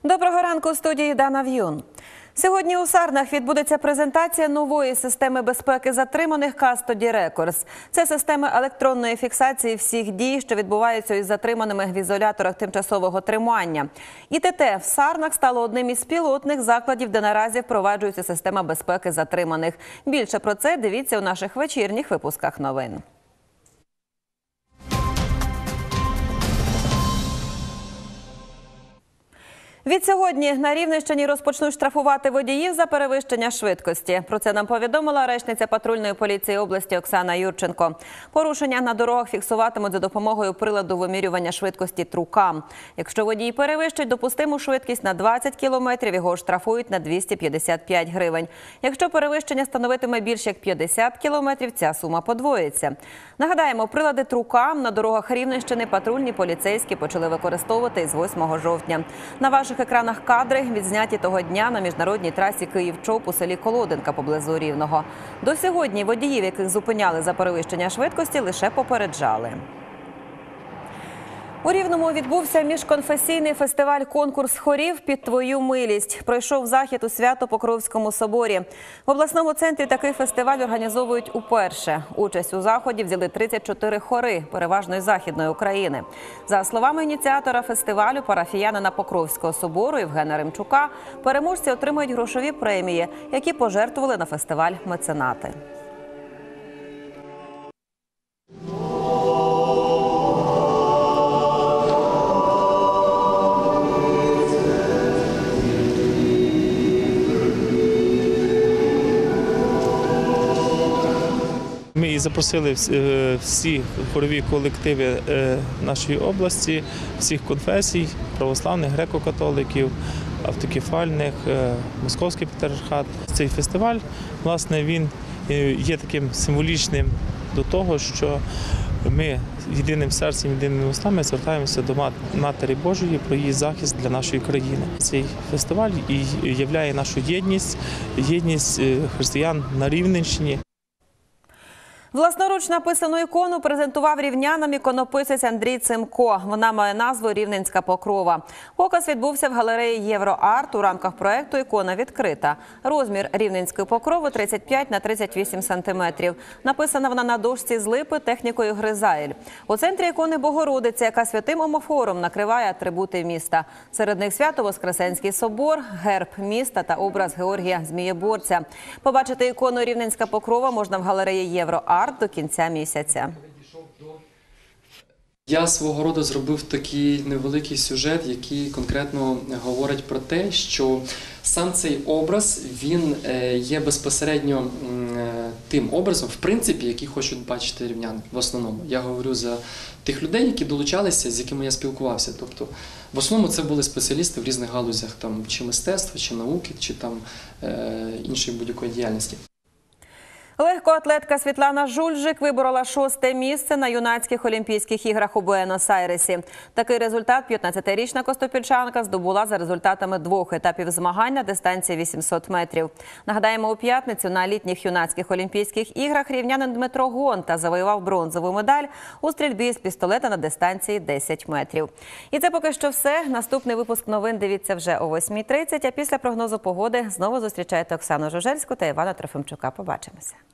Доброго ранку, у студії Дана В'юн. Сьогодні у Сарнах відбудеться презентація нової системи безпеки затриманих Custody Records. Це система електронної фіксації всіх дій, що відбуваються із затриманими в ізоляторах тимчасового тримання. ІТТ в Сарнах стало одним із пілотних закладів, де наразі впроваджується система безпеки затриманих. Більше про це дивіться у наших вечірніх випусках новин. Відсьогодні на Рівненщині розпочнуть штрафувати водіїв за перевищення швидкості. Про це нам повідомила речниця патрульної поліції області Оксана Юрченко. Порушення на дорогах фіксуватимуть за допомогою приладу вимірювання швидкості Трукам. Якщо водій перевищить допустиму швидкість на 20 кілометрів, його штрафують на 255 гривень. Якщо перевищення становитиме більше як 50 кілометрів, ця сума подвоїться. Нагадаємо, прилади Трукам на дорогах Рівненщини патрульні поліцейські почали використовувати із 8 жовтня. На ваших екранах кадри відзняті того дня на міжнародній трасі Київ-Чоп у селі Колодинка поблизу Рівного. До сьогодні водіїв, яких зупиняли за перевищення швидкості, лише попереджали. У Рівному відбувся міжконфесійний фестиваль-конкурс хорів «Під твою милість». Пройшов захід у Свято-Покровському соборі. В обласному центрі такий фестиваль організовують уперше. Участь у заході взяли 34 хори, переважно із Західної України. За словами ініціатора фестивалю, парафіянина Покровського собору Євгена Римчука, переможці отримують грошові премії, які пожертвували на фестиваль меценати. Ми запросили всі хорові колективи нашої області, всіх конфесій, православних, греко-католиків, автокефальних, московський патріархат. Цей фестиваль, власне, він є таким символічним до того, що ми єдиним серцем, єдиними устами звертаємося до Матері Божої про її захист для нашої країни. Цей фестиваль і являє нашу єдність християн на Рівненщині. Власноруч написану ікону презентував рівнянам іконописець Андрій Цимко. Вона має назву «Рівненська покрова». Показ відбувся в галереї «Євроарт» у рамках проєкту «Ікона відкрита». Розмір рівненської покрови – 35 на 38 сантиметрів. Написана вона на дошці з липи технікою гризаїль. У центрі ікони Богородиця, яка святим омофором накриває атрибути міста. Серед них Свято-Воскресенський собор, герб міста та образ Георгія Змієборця. Побачити ікону «Рівненська покрова» можна в галереї «Євроарт» до кінця місяця. Я свого роду зробив такий невеликий сюжет, який конкретно говорить про те, що сам цей образ, він є безпосередньо тим образом, в принципі, який хочуть бачити рівняни в основному. Я говорю за тих людей, які долучалися, з якими я спілкувався. Тобто, в основному це були спеціалісти в різних галузях, там, чи мистецтва, чи науки, чи там іншої будь-якої діяльності. Легкоатлетка Світлана Жульжик виборола 6-те місце на юнацьких Олімпійських іграх у Буенос-Айресі. Такий результат 15-річна костопільчанка здобула за результатами 2 етапів змагань на дистанції 800 метрів. Нагадаємо, у п'ятницю на літніх юнацьких Олімпійських іграх рівнянин Дмитро Гонта завоював бронзову медаль у стрільбі з пістолета на дистанції 10 метрів. І це поки що все. Наступний випуск новин дивіться вже о 8:30, а після прогнозу погоди знову зустрічайте Оксану Жужельську та Івана Трофимчука. Побачимося.